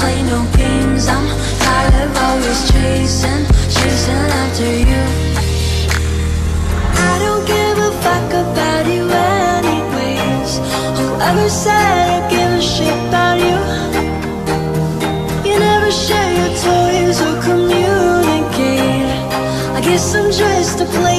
play no games. I'm tired of always chasing after you. I don't give a fuck about you anyways. Whoever said I give a shit about you? You never share your toys or communicate. I guess I'm just a player